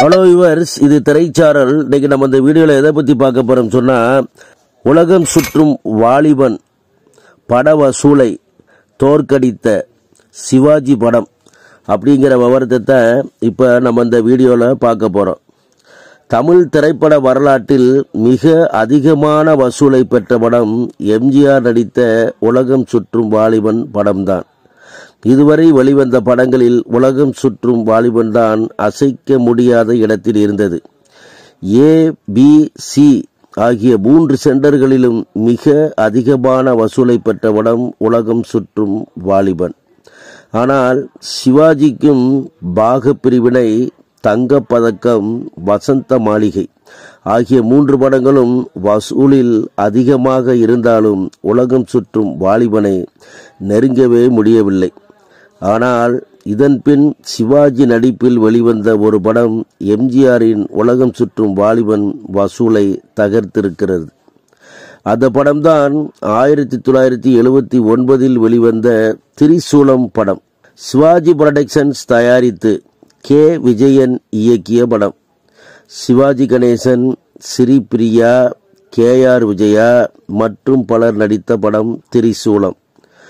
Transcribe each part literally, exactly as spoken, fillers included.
Hello viewers, இது திரைச்சாரல். இன்னைக்கு நம்ம இந்த வீடியோவில் எதை பற்றி பார்க்க போகிறோம் சொன்னால், உலகம் சுற்றும் வாலிபன் பட வசூலை தோற்கடித்த சிவாஜி படம் அப்படிங்கிற விவரத்தை இப்போ நம்ம இந்த வீடியோவில் பார்க்க போகிறோம். தமிழ் திரைப்பட வரலாற்றில் மிக அதிகமான வசூலை பெற்ற படம் எம்ஜிஆர் நடித்த உலகம் சுற்றும் வாலிபன் படம்தான். இதுவரை வெளிவந்த படங்களில் உலகம் சுற்றும் வாலிபன் தான் அசைக்க முடியாத இடத்தில் இருந்தது. ஏ, பி, சி ஆகிய மூன்று சென்டர்களிலும் மிக அதிகமான வசூலை பெற்ற படம் உலகம் சுற்றும் வாலிபன். ஆனால் சிவாஜிக்கும் பாக பிரிவினை, தங்கப்பதக்கம், வசந்த மாளிகை ஆகிய மூன்று படங்களும் வசூலில் அதிகமாக இருந்தாலும் உலகம் சுற்றும் வாலிபனை நெருங்கவே முடியவில்லை. ஆனால் இதன் பின் சிவாஜி நடிப்பில் வெளிவந்த ஒரு படம் எம்ஜிஆரின் உலகம் சுற்றும் வாலிபன் வசூலை தகர்த்திருக்கிறது. அந்த படம்தான் ஆயிரத்தி தொள்ளாயிரத்தி எழுபத்தி ஒன்பதில் வெளிவந்த திரிசூலம் படம். சிவாஜி புரொடக்ஷன்ஸ் தயாரித்து கே விஜயன் இயக்கிய படம். சிவாஜி கணேசன், ஸ்ரீபிரியா, கே ஆர் விஜயா மற்றும் பலர் நடித்த படம் திரிசூலம்.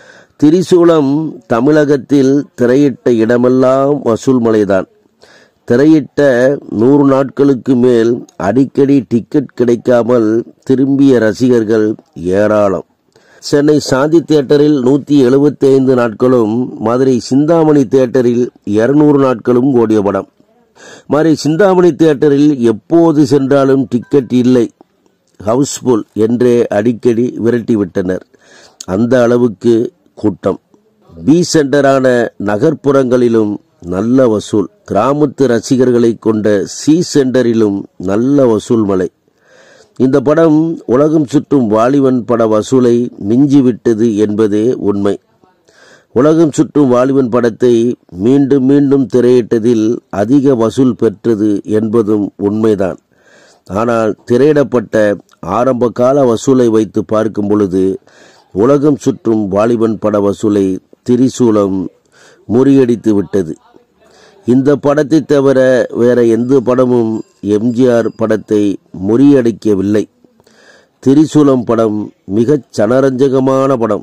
திரிசூலம் தமிழகத்தில் திரையிட்ட இடமெல்லாம் வசூல் மலைதான். திரையிட்ட நூறு நாட்களுக்கு மேல் அடிக்கடி டிக்கெட் கிடைக்காமல் திரும்பிய ரசிகர்கள் ஏராளம். சென்னை சாந்தி தியேட்டரில் நூற்றி எழுபத்தி ஐந்து நாட்களும், மதுரை சிந்தாமணி தியேட்டரில் இருநூறு நாட்களும் ஓடிய படம். மதுரை சிந்தாமணி தியேட்டரில் எப்போது சென்றாலும் டிக்கெட் இல்லை, ஹவுஸ்ஃபுல் என்றே அடிக்கடி விரட்டிவிட்டனர். அந்த அளவுக்கு கூட்டம். பி சென்டரான நகர்ப்புறங்களிலும் நல்ல வசூல், கிராமத்து ரசிகர்களை கொண்ட சி சென்டரிலும் நல்ல வசூல் மலை. இந்த படம் உலகம் சுற்றும் வாலிபன் பட வசூலை மிஞ்சிவிட்டது என்பதே உண்மை. உலகம் சுற்றும் வாலிபன் படத்தை மீண்டும் மீண்டும் திரையிட்டதில் அதிக வசூல் பெற்றது என்பதும் உண்மைதான். ஆனால் திரையிடப்பட்ட ஆரம்ப கால வசூலை வைத்து பார்க்கும் பொழுது உலகம் சுற்றும் வாலிபன் பட வசூலை திரிசூலம் முறியடித்து விட்டது. இந்த படத்தை தவிர வேற எந்த படமும் எம்ஜிஆர் படத்தை முறியடிக்கவில்லை. திரிசூலம் படம் மிகச் சனரஞ்சகமான படம்.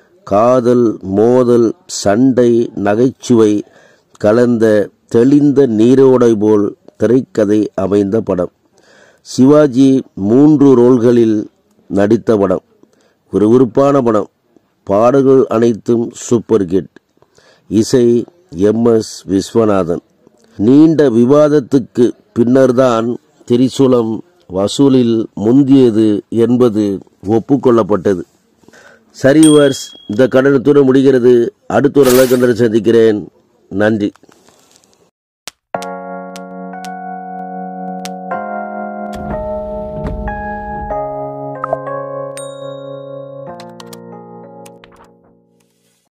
காதல், மோதல், சண்டை, நகைச்சுவை கலந்த தெளிந்த நீரோடை போல் திரைக்கதை அமைந்த படம். சிவாஜி மூன்று ரோல்களில் நடித்த படம். விறுவிறுப்பான படம். பாடல்கள் அனைத்தும் சூப்பர் ஹிட். இசை எம் எஸ் விஸ்வநாதன். நீண்ட விவாதத்துக்கு பின்னர்தான் திரிசூலம் வசூலில் முந்தியது என்பது ஒப்புக்கொள்ளப்பட்டது. சரி வியூவர்ஸ், இந்த கடனத்துடன் முடிகிறது. அடுத்த ஒரு நல்ல கண்டனை சந்திக்கிறேன். நன்றி.